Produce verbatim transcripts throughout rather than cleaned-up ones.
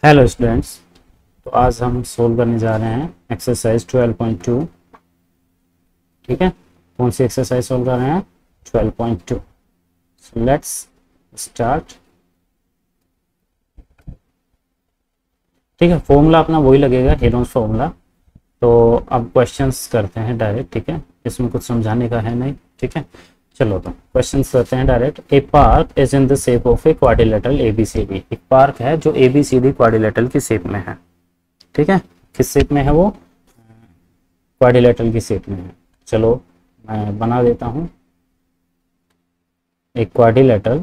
Hello students. तो आज हम सोल्व करने जा रहे हैं एक्सरसाइज ट्वेल्व पॉइंट टू। ठीक है, कौन सी एक्सरसाइज सोल्व कर रहे हैं? Twelve point two. So let's start. ठीक है, फॉर्मूला अपना वही लगेगा, हेरोन्स फॉर्मूला। तो अब क्वेश्चंस करते हैं डायरेक्ट। ठीक है, इसमें कुछ समझाने का है नहीं। ठीक है, चलो तो क्वेश्चंस करते हैं direct. A park is in the shape of a quadrilateral A B C D. एक पार्क है जो A B C D quadrilateral की शेप में है। ठीक है, किस शेप में है वो? क्वाड्रिलेटरल की शेप में है। चलो मैं बना देता हूँ एक क्वाड्रिलेटरल।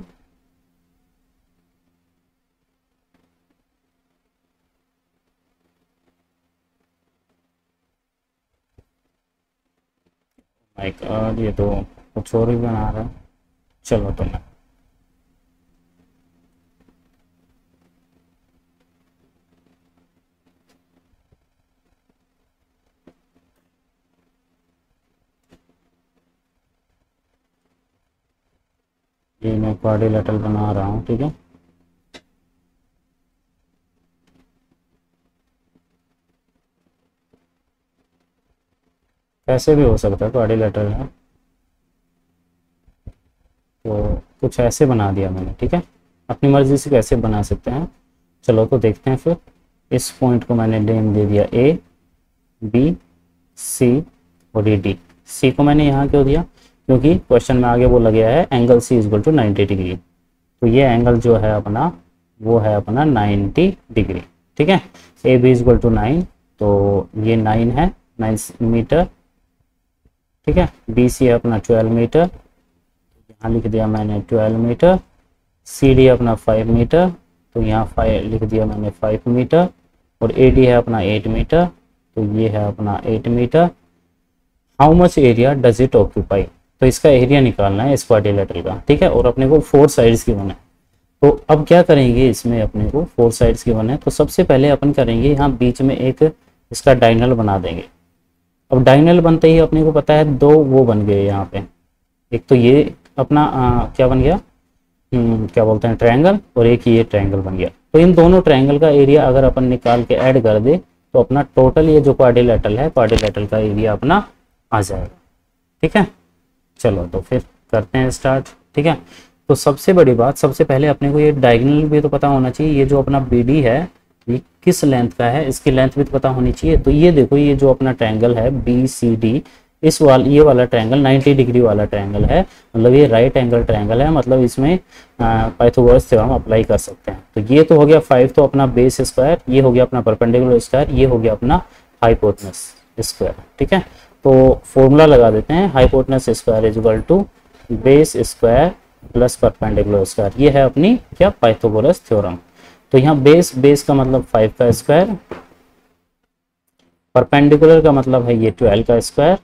माय गॉड, ये तो कुछ और ही बना रहा है। चलो तो मैं ये मैं क्वाड्रिलेटरल बना रहा हूँ। ठीक है, ऐसे भी हो सकता है क्वाड्रिलेटरल है, तो कुछ ऐसे बना दिया मैंने। ठीक है, अपनी मर्जी से कैसे बना सकते हैं। चलो तो देखते हैं फिर। इस पॉइंट को मैंने नेम दे दिया ए बी सी और ये डी। सी को मैंने यहाँ क्यों दिया? क्योंकि क्वेश्चन में आगे बोला गया है angle C is equal to ninety degree. तो ये एंगल जो है अपना वो है अपना नाइन्टी डिग्री। ठीक है, A B is equal to nine, तो ये नाइन है, नाइन मीटर। ठीक है, बी सी है अपना ट्वेल्व मीटर, यहाँ लिख दिया मैंने ट्वेल्व मीटर। सी डी अपना फाइव मीटर, तो यहाँ फाइव लिख दिया मैंने फाइव मीटर। और ए डी है अपना एट मीटर, तो ये है अपना eight metre. How much area does it occupy? तो इसका एरिया निकालना है इस क्वाड्रिलेटरल का। ठीक है, और अपने को फोर साइड्स गिवन है। तो अब क्या करेंगे, इसमें अपने को फोर साइड्स गिवन है, तो सबसे पहले अपन करेंगे यहाँ बीच में एक इसका डायगोनल बना देंगे। अब डायगोनल बनते ही अपने को पता है दो वो बन गए यहाँ पे। एक तो ये अपना आ, क्या बन गया, हम्म, क्या बोलते हैं, ट्रायंगल, और एक ये ट्रायंगल बन गया। तो इन दोनों ट्रायंगल का एरिया अगर अपन निकाल के ऐड कर दे तो अपना टोटल ये जो क्वाड्रिलेटरल है, क्वाड्रिलेटरल का एरिया अपना आ जाएगा। ठीक है, चलो तो फिर करते हैं स्टार्ट। ठीक है, तो सबसे बड़ी बात, सबसे पहले अपने को ये डायगोनल भी तो पता होना चाहिए। ये जो अपना बी डी है ये किस लेंथ का है, इसकी लेंथ भी तो पता होनी चाहिए। तो ये देखो, ये जो अपना ट्रायंगल है बी सी डी, इस वाल ये वाला ट्रायंगल नाइन्टी डिग्री वाला ट्रायंगल है, मतलब ये राइट एंगल ट्रायंगल है, मतलब इसमें पाइथागोरस थ्योरम अप्लाई कर सकते हैं। तो ये तो हो गया फाइव, तो अपना बेस स्क्वायर, ये हो गया अपना परपेंडिकुलर स्क्वायर, ये हो गया अपना हाइपोटेनस स्क्वायर। ठीक है, तो फॉर्मूला लगा देते हैं, hypotenuse square is equal to base square plus perpendicular square. ये है अपनी क्या, पाइथागोरस थ्योरम। तो यहाँ बेस बेस का मतलब फाइव का स्क्वायर, परपेंडिकुलर का मतलब है ये ट्वेल्व का स्क्वायर,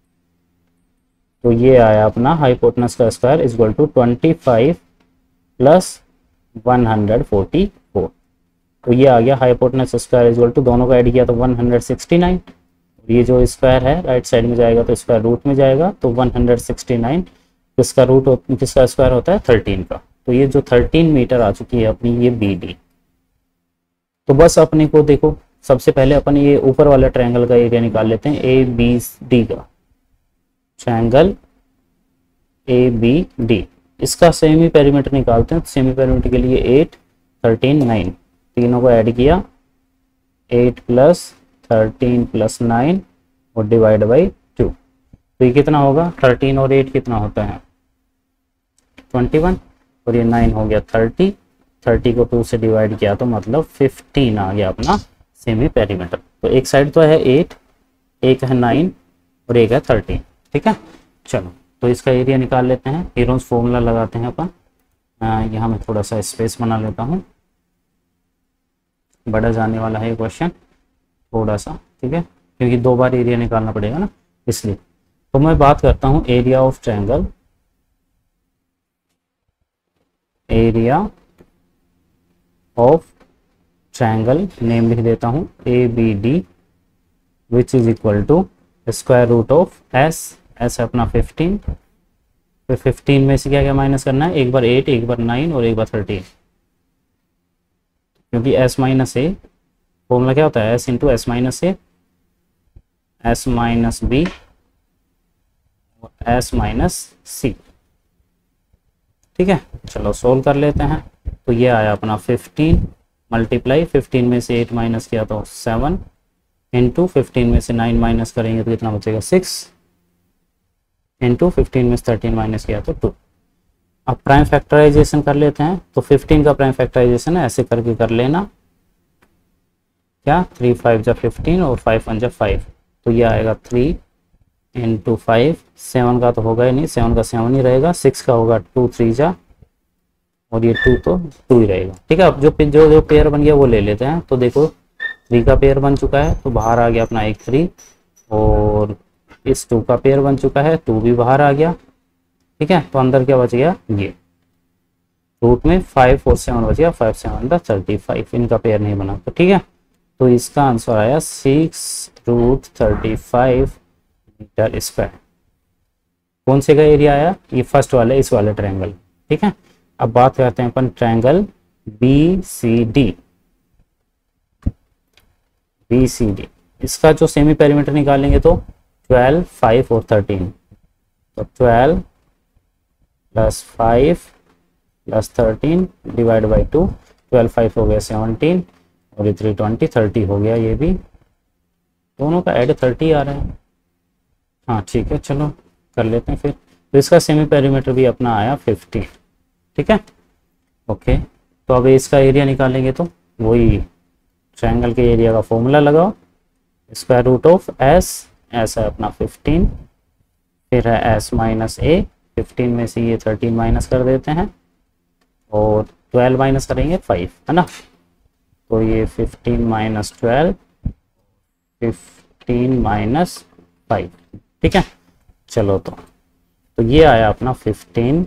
तो ये आया अपना हाइपोटेनस का square is equal to twenty five plus one hundred forty four. तो ये आ गया hypotenuse square is equal to, दोनों का ऐड किया तो वन हंड्रेड सिक्सटी नाइन। ये जो स्क्वायर है राइट साइड में जाएगा तो स्क्वायर रूट में जाएगा, तो वन हंड्रेड सिक्सटी नाइन किसका रूट किसका स्क्वायर होता है, थर्टीन का। तो ये जो थर्टीन मीटर आ चुकी है अपनी ये बी डी। तो बस अपने को देखो, सबसे पहले अपन ये ऊपर वाला ट्रायंगल का एरिया निकाल लेते हैं, ए बी डी का ट्रायंगल ए बी डी, इसका सेमी पेरीमीटर निकालते हैं। तो सेमी पेरीमीटर के लिए एट थर्टीन नाइन, तीनों को ऐड किया, eight plus thirteen plus nine और डिवाइड बाई टू। तो ये कितना होगा, थर्टीन और एट कितना होता है, ट्वेंटी वन, और ये नाइन हो गया थर्टी। थर्टी को टू से डिवाइड किया तो मतलब फिफ्टीन आ गया अपना सेमी पेरीमीटर। तो एक साइड तो है एट, एक है नाइन और एक है थर्टीन। ठीक है, चलो तो इसका एरिया निकाल लेते हैं। हेरोन्स फॉर्मूला लगाते हैं अपन। यहाँ मैं थोड़ा सा स्पेस बना लेता हूँ, बड़ा जाने वाला है ये क्वेश्चन थोड़ा सा। ठीक है, क्योंकि दो बार एरिया निकालना पड़ेगा ना, इसलिए। तो मैं बात करता हूँ area of triangle, area of triangle name लिख देता हूँ A B D, which is equal to square root of S. S है अपना फिफ्टीन, फिर फिफ्टीन में से क्या क्या माइनस करना है, एक बार एट, एक बार नाइन और एक बार थर्टीन। क्योंकि एस माइनस ए फॉर्मूला क्या होता है, S into S minus A, S minus B, S minus C. ठीक है, चलो सोल्व कर लेते हैं। तो ये आया अपना फिफ्टीन मल्टीप्लाई, फिफ्टीन में से एट माइनस किया तो सेवन, इंटू फिफ्टीन में से नाइन माइनस करेंगे तो कितना बचेगा सिक्स, इंटू फिफ्टीन में से थर्टीन माइनस किया तो टू। अब प्राइम फैक्टराइजेशन कर लेते हैं। तो फिफ्टीन का प्राइम फैक्टराइजेशन है ऐसे करके कर लेना, क्या थ्री फाइव जा फिफ्टीन और फाइव वन जा फाइव, तो ये आएगा थ्री इंटू फाइव, सेवन का तो होगा ही नहीं, सेवन का सेवन ही रहेगा, सिक्स का होगा टू थ्री जा, और ये टू तो टू ही रहेगा। ठीक है, अब जो जो जो पेयर बन गया वो ले लेते हैं। तो देखो थ्री का पेयर बन चुका है तो बाहर आ गया अपना एक थ्री, और इस टू का पेयर बन चुका है, टू भी बाहर आ गया। ठीक है, तो अंदर क्या बच गया, ये रूट में फाइव और सेवन बच गया, फाइव सेवन द थर्टी फाइव, इनका पेयर नहीं बना। तो ठीक है, तो इसका आंसर आया six root thirty five metre square. कौन से का एरिया आया, ये फर्स्ट वाले इस वाले ट्रायंगल। ठीक है, अब बात करते हैं अपन triangle B C D. B C D इसका जो सेमी पेरीमीटर निकालेंगे तो ट्वेल्व, फाइव और थर्टीन, तो twelve plus five plus thirteen divide by two, twelve five हो गया सेवनटीन, और ये थ्री ट्वेंटी, थर्टी हो गया, ये भी दोनों का ऐड थर्टी आ रहा है। हाँ ठीक है, चलो कर लेते हैं फिर। तो इसका सेमी पेरीमीटर भी अपना आया फिफ्टी। ठीक है, ओके। तो अब इसका एरिया निकालेंगे तो वही ट्रायंगल के एरिया का फॉर्मूला लगाओ, square root of S, S है अपना फिफ्टीन, फिर है एस माइनस ए, फिफ्टीन में से ये थर्टीन माइनस कर देते हैं, और ट्वेल्व माइनस करेंगे फाइव, है ना। तो ये fifteen minus twelve, fifteen minus five. ठीक है, चलो तो तो ये आया अपना फिफ्टीन,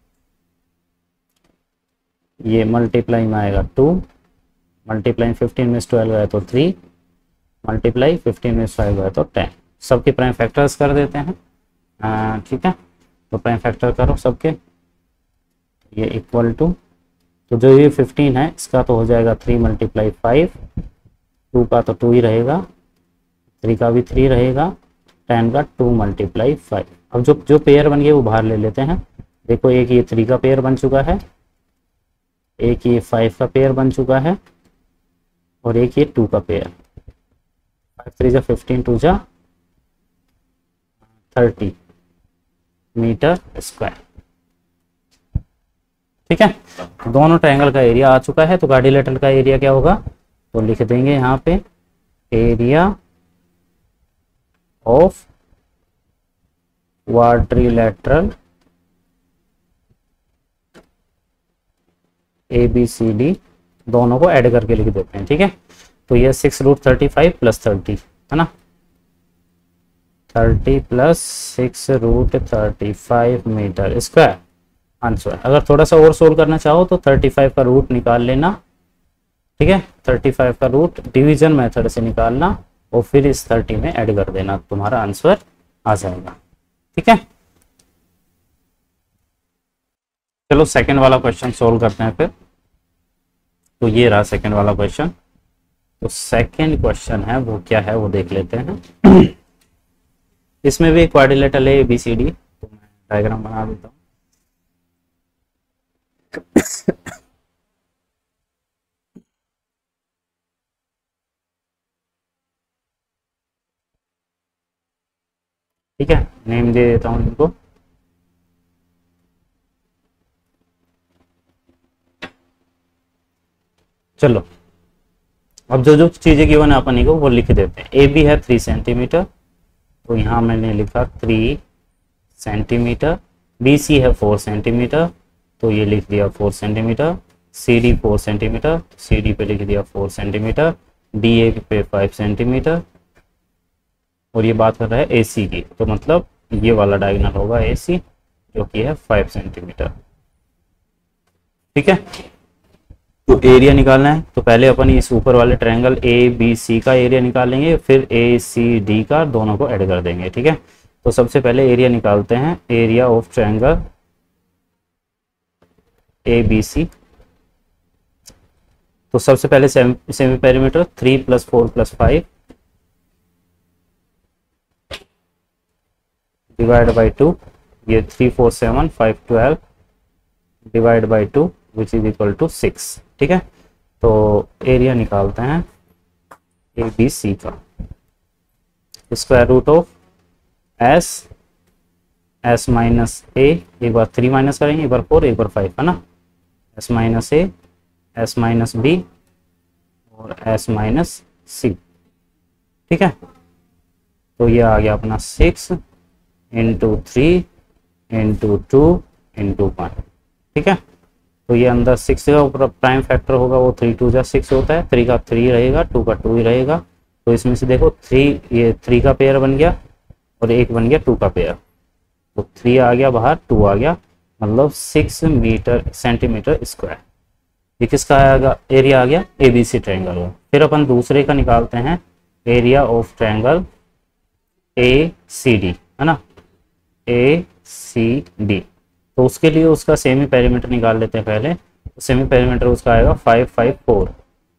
ये मल्टीप्लाई में आएगा टू, मल्टीप्लाई फिफ्टीन में ट्वेल्व है तो थ्री, मल्टीप्लाई फिफ्टीन में फाइव है तो टेन। सबके प्राइम फैक्टर्स कर देते हैं। ठीक है, तो प्राइम फैक्टर करो सबके, ये इक्वल टू, तो जो ये फिफ्टीन है इसका तो हो जाएगा थ्री मल्टीप्लाई फाइव, टू का तो टू ही रहेगा, थ्री का भी थ्री रहेगा, टेन का टू मल्टीप्लाई फाइव। अब जो जो पेयर बन गए वो बाहर ले लेते हैं। देखो एक ये थ्री का पेयर बन चुका है, एक ये फाइव का पेयर बन चुका है, और एक ये टू का पेयर। फाइव थ्री जा फिफ्टीन, टू जा थर्टी मीटर स्क्वायर। ठीक है, दोनों ट्रायंगल का एरिया आ चुका है। तो क्वाड्रिलेटरल का एरिया क्या होगा, तो लिख देंगे यहाँ पे area of quadrilateral A B C D, दोनों को ऐड करके लिख देते हैं। ठीक है, तो ये six root thirty five plus thirty, है ना, thirty plus six root thirty five metre square answer. अगर थोड़ा सा और सोल्व करना चाहो तो थर्टी फाइव का रूट निकाल लेना। ठीक है, थर्टी फाइव का रूट डिवीजन मेथड से निकालना, और फिर इस थर्टी में ऐड कर देना, तुम्हारा आंसर आ जाएगा। ठीक है, चलो सेकंड वाला क्वेश्चन सोल्व करते हैं फिर। तो ये रहा सेकंड वाला क्वेश्चन। तो सेकंड क्वेश्चन है वो क्या है वो देख लेते हैं। इसमें भी क्वाड्रिलेटरल है ए बी सी डी, तो मैं डायग्राम बना देता हूँ। ठीक है, नेम दे देता हूँ इनको। चलो अब जो जो चीजें गिवन है अपन को वो लिख देते हैं। ए बी है थ्री सेंटीमीटर, तो यहाँ मैंने लिखा थ्री सेंटीमीटर। बी सी है फोर सेंटीमीटर, तो ये लिख दिया four centimetre. C D four centimetre, C D पे लिख दिया फोर सेंटीमीटर। डी ए पे फाइव सेंटीमीटर, और ये बात कर रहा है ए सी की, तो मतलब ये वाला डायगोनल होगा ए सी, जो कि है फाइव सेंटीमीटर। ठीक है, तो एरिया निकालना है, तो पहले अपन इस ऊपर वाले ट्रायंगल ए बी सी का एरिया निकालेंगे, फिर ए सी डी का, दोनों को ऐड कर देंगे। ठीक है, तो सबसे पहले एरिया निकालते हैं, area of triangle A B C. तो सबसे पहले semi perimeter three plus four plus five divide by two, ये three four seven five twelve divide by two which is equal to six. ठीक है, तो एरिया निकालते हैं ए बी सी का। Square root of S, S minus A, एक बार three minus करेंगे, एक बार फोर, एक बार फाइव, है ना। S minus A, S minus B और एस माइनस सी। ठीक है, तो ये आ गया अपना six into three into two into one. ठीक है, तो ये अंदर सिक्स का ऊपर प्राइम फैक्टर होगा, वो थ्री टू जा सिक्स होता है, थ्री का थ्री रहेगा, टू का टू ही रहेगा। तो इसमें से देखो थ्री, ये थ्री का पेयर बन गया और एक बन गया टू का पेयर, तो थ्री आ गया बाहर, टू आ गया, मतलब सिक्स मीटर सेंटीमीटर स्क्वायर। ये किसका आएगा, एरिया आ गया ए बी सी ट्रायंगल का। फिर अपन दूसरे का निकालते हैं, area of triangle A C D, है ना, ए सी डी। तो उसके लिए उसका सेमी पेरीमीटर निकाल लेते हैं पहले। तो सेमी पेरीमीटर उसका आएगा five five four,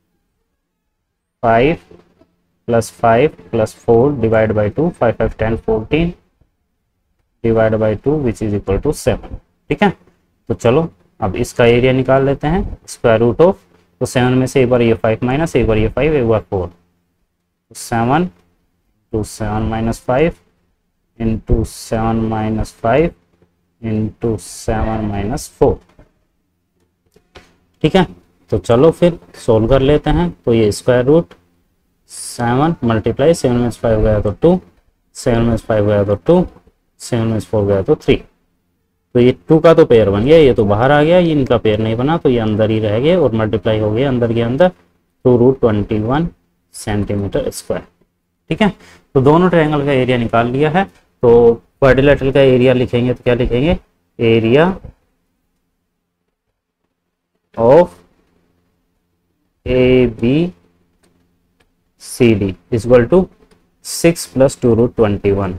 five plus five plus four divide by two, five five ten fourteen divide by two which is equal to seven. ठीक है, तो चलो अब इसका एरिया निकाल लेते हैं, स्क्वायर रूट ऑफ, तो सेवन में से एक बार ये फाइव माइनस, एक बार ये फाइव, एक बार फोर, तो seven two seven minus five into seven minus five into seven minus four. ठीक है, तो चलो फिर सोल्व कर लेते हैं। तो ये square root seven multiply seven में फाइव गया तो टू, सेवन में फाइव गया तो टू, सेवन में फोर गया तो थ्री। तो ये टू का तो पेयर बन गया, ये तो बाहर आ गया, ये इनका पेयर नहीं बना, तो ये अंदर ही रह गया और मल्टीप्लाई हो गया अंदर के अंदर, two root twenty one centimetre square. ठीक है, तो दोनों ट्रायंगल का एरिया निकाल लिया है। तो क्वाड्रिलेटरल का एरिया लिखेंगे तो क्या लिखेंगे, area of A B C D is equal to six plus two root twenty one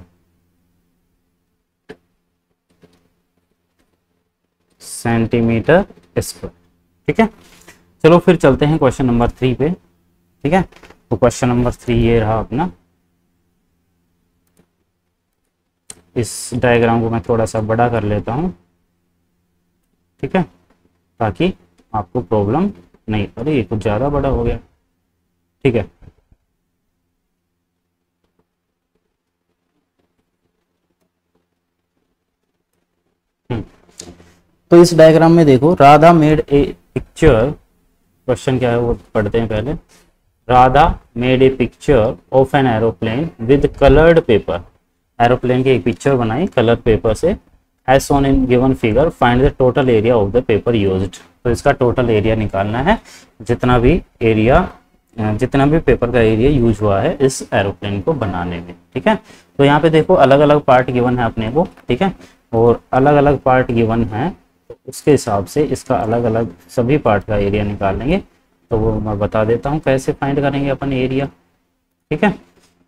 centimetre square. ठीक है, चलो फिर चलते हैं क्वेश्चन नंबर थ्री पे। ठीक है, तो क्वेश्चन नंबर थ्री ये रहा अपना। इस डायग्राम को मैं थोड़ा सा बड़ा कर लेता हूं, ठीक है, ताकि आपको प्रॉब्लम नहीं, अरे ये कुछ ज़्यादा बड़ा हो गया। ठीक है, तो इस डायग्राम में देखो, Radha made a picture, question क्या है वो पढ़ते हैं पहले। Radha made a picture of an aeroplane with coloured paper, aeroplane की एक पिक्चर बनाई कलर पेपर से, as shown in given figure, find the total area of the paper used. तो इसका टोटल एरिया निकालना है, जितना भी एरिया, जितना भी पेपर का एरिया यूज हुआ है इस एरोप्लेन को बनाने में। ठीक है, तो यहाँ पे देखो अलग अलग पार्ट गिवन है अपने को। ठीक है, और अलग अलग पार्ट गिवन है, तो उसके हिसाब से इसका अलग अलग सभी पार्ट का एरिया निकाल लेंगे। तो वो मैं बता देता हूँ कैसे फाइंड करेंगे अपन एरिया। ठीक है,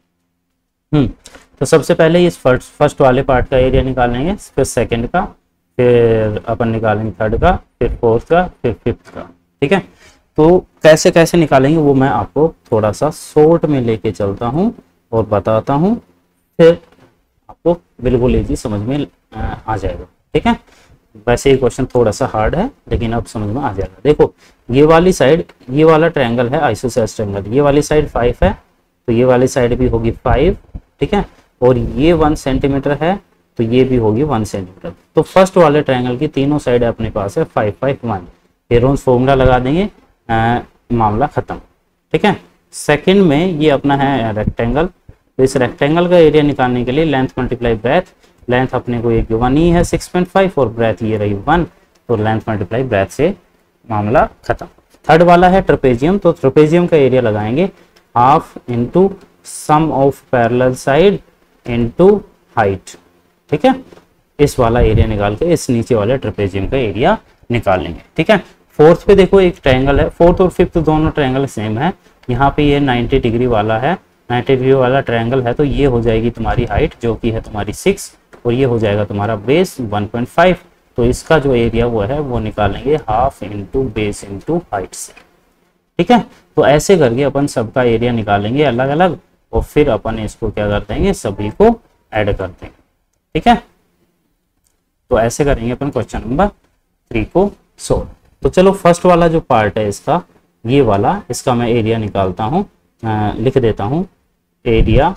हम्म तो सबसे पहले इस फर्स्ट फर्स्ट वाले पार्ट का एरिया निकालेंगे, फिर सेकंड का, फिर अपन निकालेंगे थर्ड का, फिर फोर्थ का, फिर फिफ्थ का। ठीक है, तो कैसे कैसे निकालेंगे वो मैं आपको थोड़ा सा शॉर्ट में लेके चलता हूँ और बताता हूँ, फिर आपको बिल्कुल इजी समझ में आ जाएगा। ठीक है, वैसे ये क्वेश्चन थोड़ा सा हार्ड है लेकिन अब समझ में आ जाएगा। देखो ये वाली साइड, ये वाला ट्रायंगल है आइसोसेलेस ट्रायंगल, ये वाली साइड फाइव है, तो ये वाली साइड भी होगी फाइव। ठीक है, और ये वन सेंटीमीटर है, तो ये भी होगी वन सेंटीमीटर। तो फर्स्ट वाले ट्रायंगल की तीनों साइड अपने पास है five five one, Heron's formula लगा देंगे, आ, मामला खत्म। ठीक है, सेकंड में ये अपना है रेक्टेंगल, तो इस रेक्टेंगल का एरिया निकालने के लिए लेंथ मल्टीप्लाई ब्रेथ, लेंथ अपने को एक वन ही है सिक्स पॉइंट फाइव और ब्रेथ ये रही वन, तो लेंथ मल्टीप्लाई ब्रेथ से मामला खत्म। थर्ड वाला है ट्रेपेजियम, तो ट्रेपेजियम का एरिया लगाएंगे half into sum of parallel side into height. ठीक है, इस वाला एरिया निकाल के इस नीचे वाले ट्रेपेजियम का एरिया निकाल लेंगे। ठीक है, फोर्थ पे देखो एक ट्रायंगल है, फोर्थ और फिफ्थ दोनों ट्रायंगल सेम है, यहाँ पे ये नाइन्टी डिग्री वाला है, नाइन्टी डिग्री वाला ट्रायंगल है, तो ये हो जाएगी तुम्हारी हाइट जो कि है तुम्हारी सिक्स, और ये हो जाएगा तुम्हारा बेस वन पॉइंट फाइव। तो इसका जो एरिया वो है वो निकालेंगे half into base into height से। ठीक है। तो ऐसे करके अपन सबका एरिया निकालेंगे अलग अलग और फिर अपन इसको क्या कर देंगे, सभी को ऐड कर देंगे। ठीक है, तो ऐसे करेंगे अपन क्वेश्चन नंबर थ्री को सोल्व। तो चलो फर्स्ट वाला जो पार्ट है इसका, ये वाला, इसका मैं एरिया निकालता हूँ, लिख देता हूँ एरिया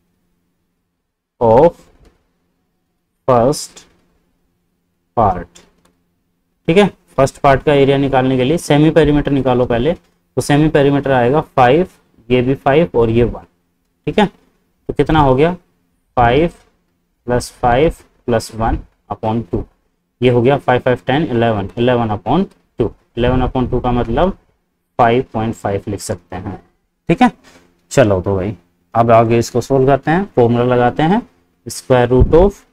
ऑफ फर्स्ट पार्ट। ठीक है, फर्स्ट पार्ट का एरिया निकालने के लिए सेमी पेरीमीटर निकालो पहले। तो सेमी पेरीमीटर आएगा फाइव, ये भी फाइव और ये वन। ठीक है, तो कितना हो गया, five plus five plus one upon two, ये हो गया five five ten eleven, eleven upon two, eleven upon two का मतलब फाइव पॉइंट फाइव लिख सकते हैं। ठीक है, चलो तो भाई अब आगे इसको सोल्व करते हैं, फॉर्मूला लगाते हैं, स्क्वायर रूट ऑफ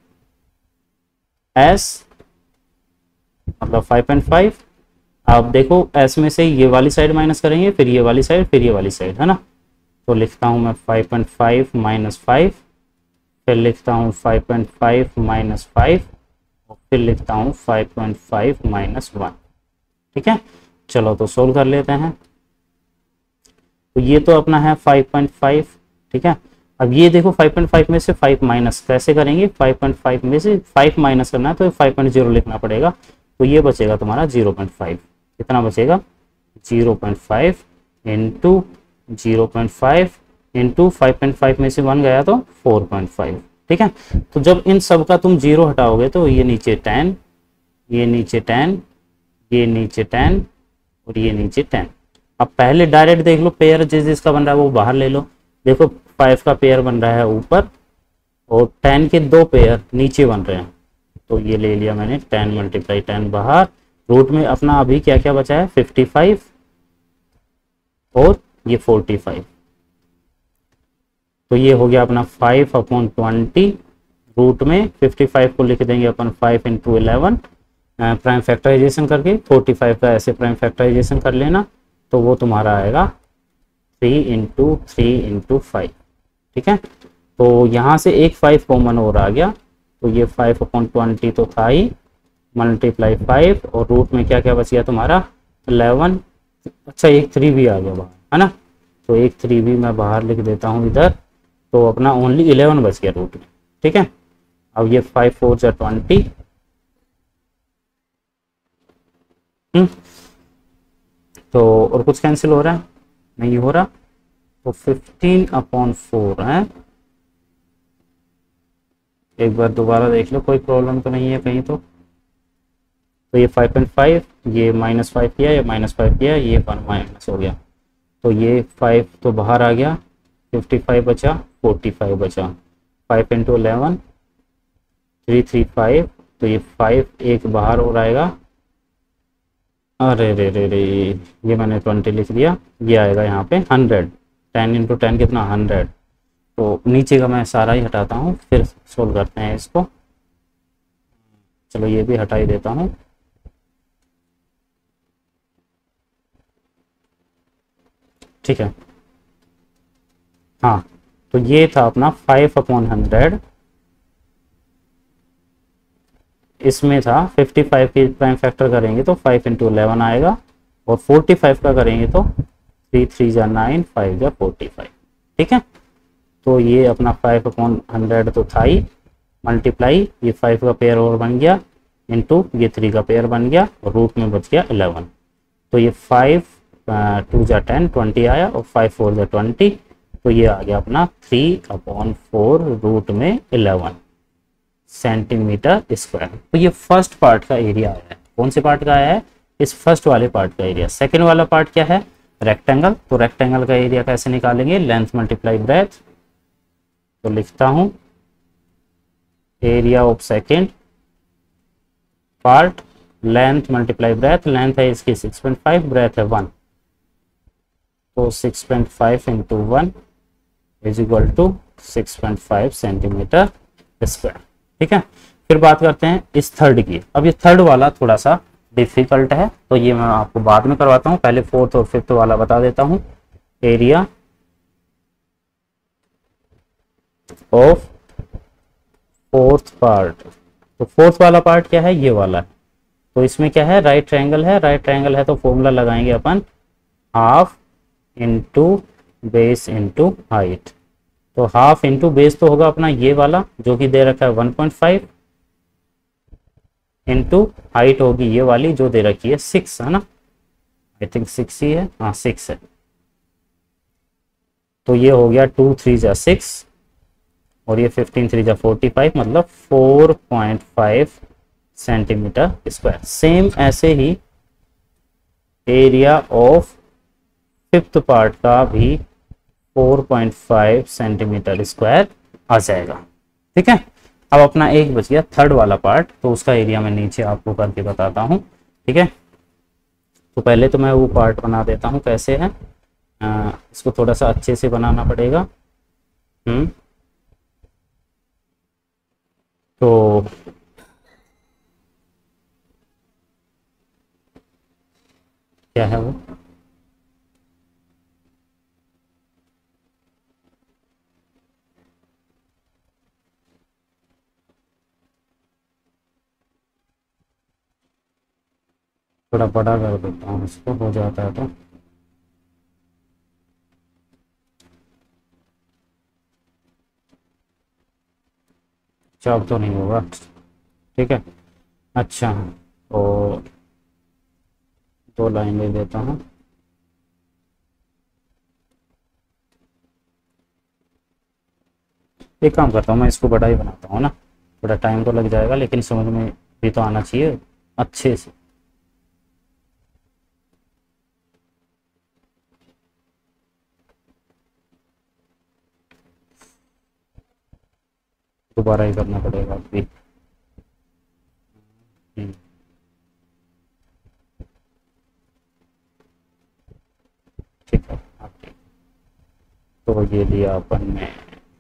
एस मतलब फाइव पॉइंट फाइव। अब देखो एस में से ये वाली साइड माइनस करेंगे, फिर ये वाली साइड, फिर ये वाली साइड, है ना। तो लिखता हूँ मैं five point five minus five, फिर लिखता हूँ five point five minus five और फिर लिखता हूँ five point five minus one. ठीक है, चलो तो सोल्व कर लेते हैं। तो ये तो अपना है फाइव पॉइंट फाइव। ठीक है, अब ये देखो फाइव पॉइंट फाइव में से फाइव माइनस कैसे करेंगे, फाइव पॉइंट फाइव में से फाइव माइनस करना है तो फाइव पॉइंट ज़ीरो लिखना पड़ेगा। तो ये बचेगा तुम्हारा ज़ीरो पॉइंट फाइव। कितना बचेगा, zero point five into zero point five into five point five में से वन गया तो फोर पॉइंट फाइव। ठीक है, तो जब इन सब का तुम जीरो हटाओगे तो ये नीचे टेन, ये नीचे टेन, ये नीचे टेन और ये नीचे टेन। अब पहले डायरेक्ट देख लो, पेयर जिस जिसका बन रहा है वो बाहर ले लो। देखो फाइव का पेयर बन रहा है ऊपर और टेन के दो पेयर नीचे बन रहे हैं, तो ये ले लिया मैंने, टेन मल्टीप्लाई टेन बाहर। रूट में अपना अभी क्या क्या बचा है, फिफ्टी फाइव और ये फोर्टी फाइव। तो ये हो गया अपना फाइव अपॉन ट्वेंटी, रूट में फिफ्टी फाइव को लिख देंगे अपन five into eleven prime factorisation करके, फोर्टी फाइव का ऐसे प्राइम फैक्टराइजेशन कर लेना, तो वो तुम्हारा आएगा three into three into five. ठीक है, तो यहाँ से एक फाइव कॉमन और आ गया, तो ये फाइव अपॉन ट्वेंटी तो था ही, मल्टीप्लाई फाइव और रूट में क्या क्या बच गया तुम्हारा इलेवन। अच्छा एक थ्री भी आ गया बाहर, है ना, तो एक थ्री भी मैं बाहर लिख देता हूँ इधर, तो अपना ओनली इलेवन बच गया रूट में। ठीक है, अब ये फाइव फोर जा ट्वेंटी, तो और कुछ कैंसिल हो रहा है, नहीं हो रहा, तो फिफ्टीन अपॉन फोर है। एक बार दोबारा देख लो, कोई प्रॉब्लम तो नहीं है कहीं तो। तो ये फाइव पॉइंट फाइव, ये माइनस फाइव किया, या माइनस फाइव किया, ये वन माइनस हो गया, तो ये फाइव तो बाहर आ गया, फिफ्टी फाइव बचा, फोर्टी फाइव बचा, five into eleven three three five, तो ये फाइव एक बाहर और आएगा, अरे रे रे रे ये मैंने ट्वेंटी लिख दिया, ये आएगा यहाँ पे हंड्रेड, टेन इंटू टेन कितना हंड्रेड। तो नीचे का मैं सारा ही हटाता हूँ, फिर सोल्व करते हैं इसको। चलो ये भी हटा ही देता हूँ। ठीक है, हाँ, तो ये था अपना फाइव अपॉन हंड्रेड, इसमें था फिफ्टी फाइव की प्राइम फैक्टर करेंगे तो फाइव इंटू इलेवन आएगा, और फोर्टी फाइव का करेंगे तो थ्री थ्री जा नाइन, फाइव जा फोर्टी फाइव। ठीक है, तो ये अपना फाइव अपॉन हंड्रेड तो था ही, मल्टीप्लाई ये फाइव का पेयर और बन गया, इंटू ये थ्री का पेयर बन गया, और रूट में बच गया इलेवन। तो ये फाइव टू जा टेन, ट्वेंटी आया, और फाइव फोर जा ट्वेंटी, तो ये आ गया अपना थ्री अपॉन फोर रूट में इलेवन सेंटीमीटर स्क्वायर। तो ये फर्स्ट पार्ट का एरिया आया है। कौन से पार्ट का आया है, इस फर्स्ट वाले पार्ट का एरिया। सेकेंड वाला पार्ट क्या है, रेक्टेंगल। तो रेक्टेंगल का एरिया कैसे निकालेंगे, लेंथ मल्टीप्लाई ब्रेथ। तो लिखता हूं area of second part, length multiply breadth, length है इसकी सिक्स पॉइंट फाइव, ब्रेथ है वन, तो six point five into one is equal to six point five centimetre square. ठीक है, फिर बात करते हैं इस थर्ड की। अब ये थर्ड वाला थोड़ा सा डिफिकल्ट है, तो ये मैं आपको बाद में करवाता हूँ, पहले फोर्थ और फिफ्थ वाला बता देता हूँ। एरिया ऑफ फोर्थ पार्ट, तो फोर्थ वाला पार्ट क्या है, ये वाला है। तो इसमें क्या है, राइट ट्रायंगल है, राइट ट्रायंगल है तो फॉर्मूला लगाएंगे अपन half into base into height. तो हाफ इंटू बेस तो होगा अपना ये वाला जो कि दे रखा है one point five, into height होगी ये वाली जो दे रखी है सिक्स, है ना, आई थिंक सिक्स ही है, हाँ सिक्स है। तो ये हो गया टू थ्री जा सिक्स और ये फिफ्टीन थ्री जा फोर्टी फाइव, मतलब four point five centimetre square. Same ऐसे ही एरिया ऑफ फिफ्थ पार्ट का भी four point five centimetre square आ जाएगा। ठीक है, अब अपना एक बच गया थर्ड वाला पार्ट, तो उसका एरिया मैं नीचे आपको करके बताता हूँ। ठीक है, तो पहले तो मैं वो पार्ट बना देता हूँ कैसे है, आ, इसको थोड़ा सा अच्छे से बनाना पड़ेगा। हम्म तो क्या है वो, थोड़ा बड़ा कर देता हूँ इसको, हो जाता है तो। जॉब तो नहीं होगा, ठीक है। अच्छा, तो दो लाइन ले देता हूँ। एक काम करता हूँ, मैं इसको बड़ा ही बनाता हूँ ना, थोड़ा टाइम तो लग जाएगा लेकिन समझ में भी तो आना चाहिए अच्छे से। दोबारा ही करना पड़ेगा अभी। हम्म, ठीक है, हाँ, ठीक। तो ये लिया अपन ने,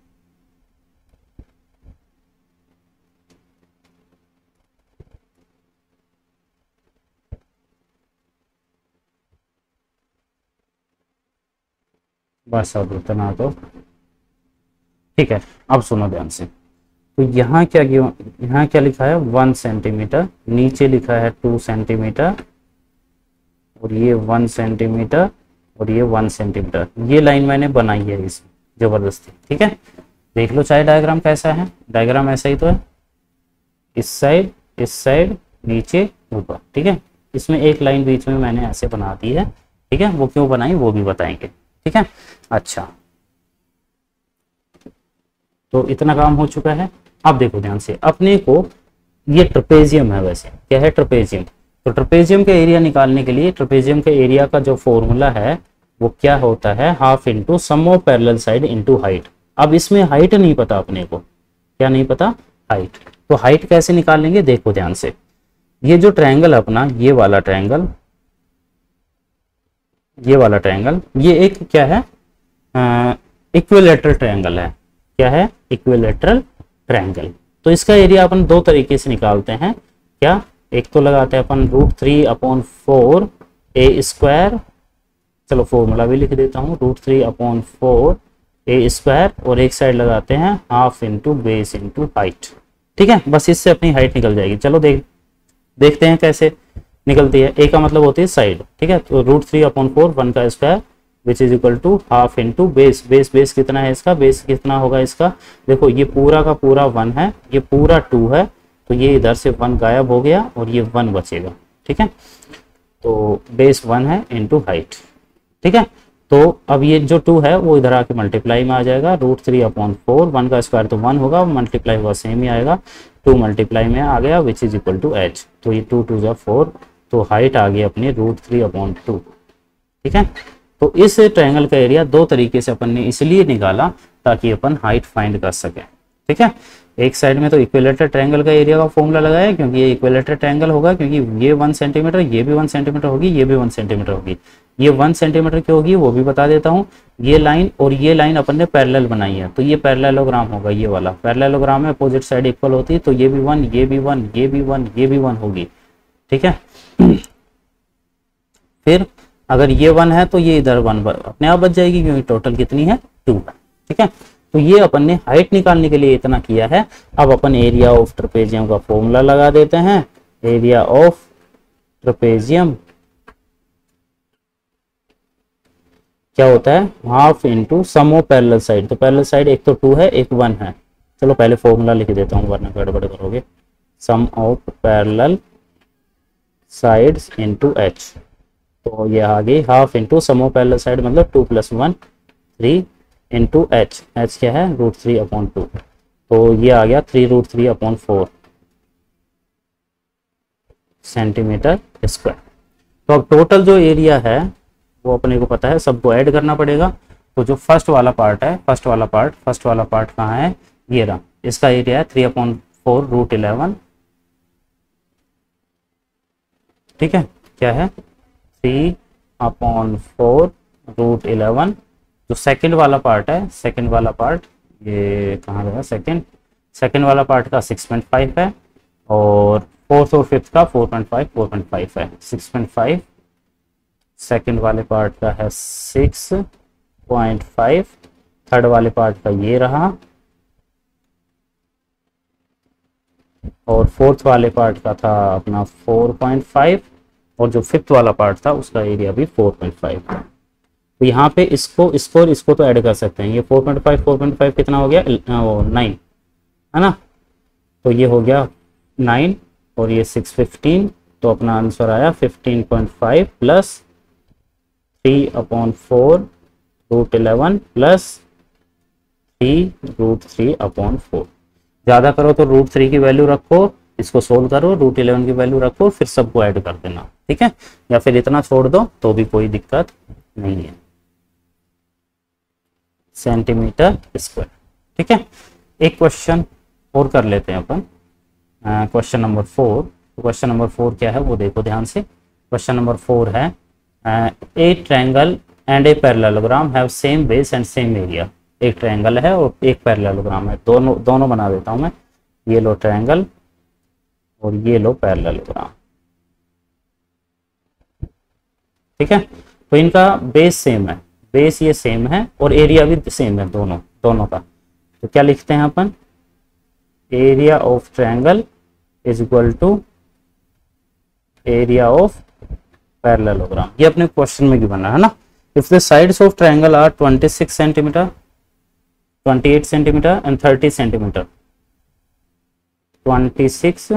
बस अब इतना तो ठीक है। अब सुनो ध्यान से, तो यहाँ क्या क्यों, यहाँ क्या लिखा है वन सेंटीमीटर, नीचे लिखा है टू सेंटीमीटर, और ये वन सेंटीमीटर और ये वन सेंटीमीटर, ये लाइन मैंने बनाई है इस जबरदस्ती। ठीक है, देख लो चाहे डायग्राम कैसा है, डायग्राम ऐसा ही तो है, इस साइड इस साइड नीचे ऊपर। ठीक है, इसमें एक लाइन बीच में मैंने ऐसे बना दी है। ठीक है, वो क्यों बनाई वो भी बताएंगे। ठीक है, अच्छा, तो इतना काम हो चुका है। अब देखो ध्यान से, अपने को ये ट्रपेजियम है, वैसे क्या है ट्रपेजियम, तो ट्रपेजियम के एरिया निकालने के लिए ट्रपेजियम के एरिया का जो फॉर्मूला है वो क्या होता है, half into sum of parallel side into height. अब इसमें हाइट नहीं पता अपने को, क्या नहीं पता, हाइट। तो हाइट कैसे निकालेंगे, देखो ध्यान से, ये जो ट्रायंगल अपना, ये वाला ट्रायंगल, ये वाला ट्रायंगल, ये एक क्या है, इक्विलेटरल ट्रायंगल है। क्या है, इक्विलेटरल ट्रायंगल। तो इसका एरिया अपन दो तरीके से निकालते हैं। क्या, एक तो लगाते हैं अपन root three upon four A square, चलो फॉर्मूला भी लिख देता हूँ, root three upon four A square, और एक साइड लगाते हैं half into base into height. ठीक है, बस इससे अपनी हाइट निकल जाएगी। चलो देख देखते हैं कैसे निकलती है। ए का मतलब होती है साइड। ठीक है, तो root three upon four one का square which is equal to half into base, base base कितना है इसका, बेस कितना होगा इसका, देखो ये पूरा का पूरा वन है, ये पूरा टू है, तो ये इधर से वन गायब हो गया और ये वन बचेगा। ठीक है, तो बेस वन है इंटू हाइट। ठीक है, तो अब ये जो टू है वो इधर आके मल्टीप्लाई में आ जाएगा, root three upon four, one का स्क्वायर तो वन होगा, मल्टीप्लाई हुआ सेम ही आएगा, टू मल्टीप्लाई में आ गया which is equal to H, तो ये टू टू जा फोर, तो हाइट आ गई अपनी रूट थ्री अपॉन टू। ठीक है, तो इस ट्रायंगल का एरिया दो तरीके से अपन ने इसलिए निकाला ताकि अपन हाइट फाइंड कर सके। ठीक है, एक साइड में तो इक्विलेटरल ट्रायंगल का एरिया का फॉर्मूला लगाया क्योंकि ये इक्विलेटरल ट्रायंगल होगा, क्योंकि ये वन सेंटीमीटर, ये भी वन सेंटीमीटर होगी, ये भी वन सेंटीमीटर होगी, ये वन सेंटीमीटर की होगी वो भी बता देता हूँ। ये लाइन और ये लाइन अपन ने पैरेलल बनाई है, तो ये पैरेललोग्राम होगा, ये वाला पैरेललोग्राम है, अपोजिट साइड इक्वल होती है, तो ये भी वन, ये भी वन, ये भी वन, ये भी वन होगी। ठीक है, फिर अगर ये वन है तो ये इधर वन अपने आप बच जाएगी क्योंकि टोटल कितनी है, टू है। ठीक है, तो ये अपन ने हाइट निकालने के लिए इतना किया है। अब अपन एरिया ऑफ ट्रपेजियम का फॉर्मूला लगा देते हैं, एरिया ऑफ ट्रपेजियम क्या होता है, half into sum of parallel side. तो पैरेलल साइड एक तो टू है, एक वन है। चलो पहले फॉर्मूला लिख देता हूँ वरना गड़बड़ करोगे। Sum of parallel sides into H. तो ये आ गई half into sum of parallel side मतलब two plus one three into H. H क्या है, रूट थ्री अपॉन टू। तो ये आ गया three root three upon four centimetre square. तो अब टोटल जो एरिया है वो अपने को पता है, सबको ऐड करना पड़ेगा। तो जो फर्स्ट वाला पार्ट है, फर्स्ट वाला पार्ट फर्स्ट वाला पार्ट कहाँ है, ये रहा। इसका एरिया है three upon four root eleven. ठीक है, क्या है, three upon four root eleven. जो सेकंड वाला पार्ट है, सेकंड वाला पार्ट ये कहाँ गया, सेकंड सेकंड वाला पार्ट का सिक्स पॉइंट फाइव है और फोर्थ और फिफ्थ का four point five four point five है। सिक्स पॉइंट फाइव सेकंड वाले पार्ट का है सिक्स पॉइंट फाइव, थर्ड वाले पार्ट का ये रहा और फोर्थ वाले पार्ट का था अपना फोर पॉइंट फाइव और जो फिफ्थ वाला पार्ट था उसका एरिया भी फोर पॉइंट फाइव था। तो यहाँ पे इसको इसको और इसको तो ऐड कर सकते हैं। ये four point five four point five कितना हो गया, वो नाइन है ना। तो ये हो गया नाइन और ये सिक्स फिफ्टीन। तो अपना आंसर आया fifteen point five plus three upon four root eleven plus three root three upon four. ज़्यादा करो तो रूट थ्री की वैल्यू रखो, इसको सोल्व करो, रूट इलेवन की वैल्यू रखो, फिर सबको ऐड कर देना। ठीक है, या फिर इतना छोड़ दो तो भी कोई दिक्कत नहीं है, सेंटीमीटर स्क्वायर। ठीक है, एक क्वेश्चन और कर लेते हैं अपन, question number four. Question number four क्या है वो देखो ध्यान से। क्वेश्चन नंबर फोर है a triangle and a parallelogram have same base and same area. एक ट्रायंगल है और एक पैरेललोग्राम है, दोनों दोनों बना देता हूं मैं। ये लो ट्रायंगल और ये लो पैरेललोग्राम। ठीक है, तो इनका बेस सेम है, बेस ये सेम है और एरिया भी सेम है दोनों दोनों का। तो क्या लिखते हैं अपन, area of triangle is equal to area of parallelogram. ये अपने क्वेश्चन में भी बना है ना। If the sides of triangle are twenty six centimetre, twenty eight centimetre and thirty centimetre. Twenty six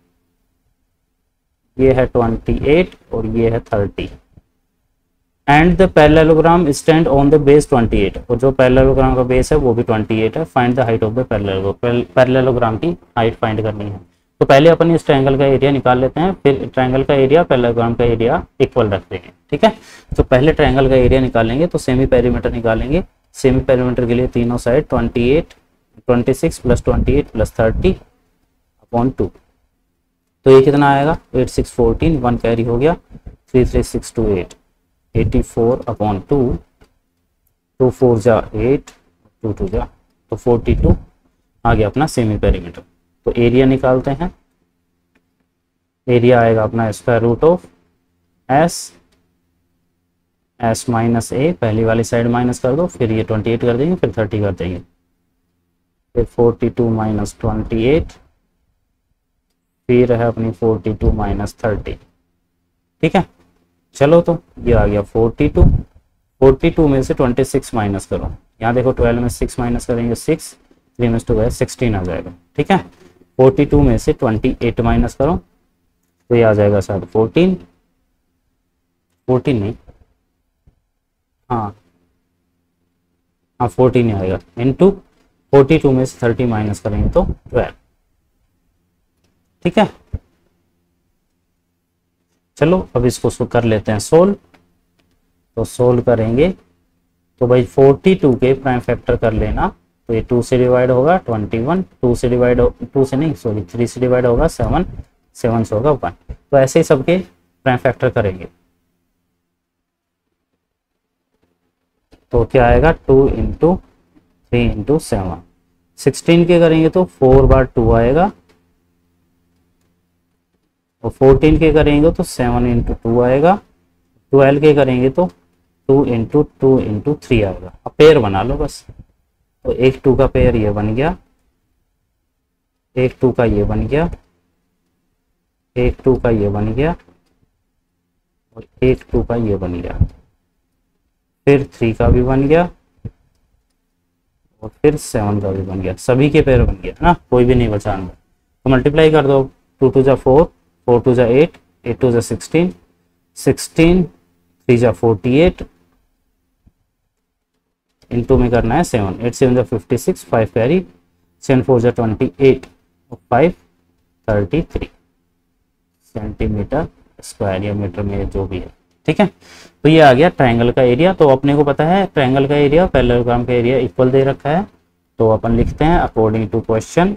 ये है ट्वेंटी एट और ये है thirty. And the parallelogram stand on the base twenty eight. और जो पैरेललोग्राम का बेस है वो भी ट्वेंटी एट है। Find the height of the parallelogram. Parallelogram की हाइट फाइंड करनी है। तो पहले अपन इस ट्रायंगल का एरिया निकाल लेते हैं, फिर ट्रायंगल का एरिया पैरेललोग्राम का एरिया इक्वल रख देंगे। ठीक है, तो पहले ट्रायंगल का एरिया निकालेंगे तो सेमी पेरीमीटर निकालेंगे। सेमी पेरीमीटर के लिए तीनों side twenty eight twenty six plus twenty eight plus thirty upon two. तो ये कितना आएगा, eight six fourteen, one carry हो गया, three three six two eight, eighty four upon two, two four जा एट, टू टू जा तो forty two आ गया अपना सेमी पेरीमीटर। तो एरिया निकालते हैं। एरिया आएगा अपना square root of S, S minus A, पहली वाली साइड माइनस कर दो, फिर ये ट्वेंटी एट कर देंगे, फिर थर्टी कर देंगे, फिर forty two minus twenty eight, फिर है अपनी फोर्टी टू माइनस थर्टी। ठीक है, चलो तो ये आ गया फोर्टी टू। फोर्टी टू में से ट्वेंटी सिक्स माइनस करो, यहाँ देखो ट्वेल्व में सिक्स माइनस करेंगे सिक्स, थ्री में टू है सिक्सटीन आ जाएगा। ठीक है, फोर्टी टू में से ट्वेंटी एट माइनस करो तो ये आ जाएगा शायद फोर्टीन, फोर्टीन नहीं, हाँ हाँ फोर्टीन ही आएगा, इनटू फोर्टी टू में से थर्टी माइनस करेंगे तो ट्वेल्व। ठीक है, चलो अब इसको कर लेते हैं सोल्व। तो सोल्व करेंगे तो भाई फोर्टी टू के प्राइम फैक्टर कर लेना। तो ये टू से डिवाइड होगा ट्वेंटी वन, टू से डिवाइड टू से नहीं सॉरी थ्री से डिवाइड होगा सेवन, सेवन से होगा वन। तो ऐसे ही सबके प्राइम फैक्टर करेंगे तो क्या आएगा, two into three into seven. Sixteen के करेंगे तो फोर बार टू आएगा और फोर्टीन के करेंगे तो सेवन इंटू टू आएगा। ट्वेल्व के करेंगे तो two into two into three आएगा। अब पेयर बना लो बस। तो एक टू का पेयर ये बन गया, एक टू का ये बन गया, एक टू का ये बन गया और एक टू का ये बन गया। फिर थ्री का भी बन गया और फिर सेवन का भी बन गया, सभी के पेयर बन गया ना, कोई भी नहीं बचा अंदर। तो मल्टीप्लाई कर दो, टू टू जा फोर, फोर टू जा एट, एट टू जा सिक्सटीन, सिक्सटीन थ्री जा फोर्टी एट, इंटू में करना है सेवन, एट सेवन जा fifty six, five carry, seven four जा ट्वेंटी एट और five thirty three centimetre square या मीटर में जो भी है, ठीक है। तो ये आ गया ट्रायंगल का एरिया। तो अपने को पता है ट्रायंगल का एरिया पैरेललोग्राम का एरिया इक्वल दे रखा है, तो अपन लिखते हैं अकॉर्डिंग टू क्वेश्चन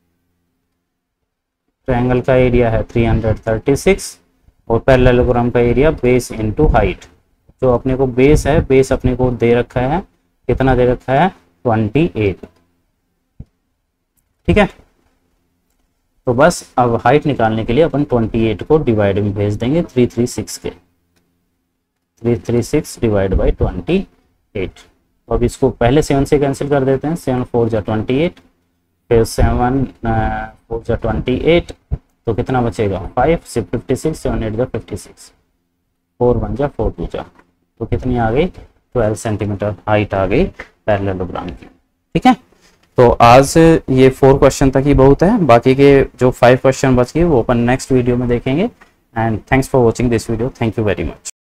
ट्रायंगल का एरिया है थ्री हंड्रेड थर्टी सिक्स और पैरेललोग्राम का एरिया बेस इनटू हाइट। जो अपने को बेस है, बेस अपने को दे रखा है, कितना दे रखा है, ट्वेंटी एट, ठीक है। तो बस अब हाइट निकालने के लिए अपन अट्ठाईस को डिवाइड में भेज देंगे थ्री थ्री सिक्स के, three three six divide by twenty eight. तो अब इसको पहले सेवन से कैंसिल कर देते हैं, सेवन फोर जा ट्वेंटी एट, फिर सेवन फोर जा ट्वेंटी एट, तो कितना बचेगा five, six fifty six, seven eight जा फिफ्टी सिक्स, फोर वन जा फोर टू जा, तो कितनी आ गई, ट्वेल्व सेंटीमीटर हाइट आ गई पैरेललोग्राम की, ठीक है। तो आज ये फोर क्वेश्चन तक ही बहुत है, बाकी के जो फाइव क्वेश्चन बच गए वो अपन नेक्स्ट वीडियो में देखेंगे। And thanks for watching this video, thank you very much.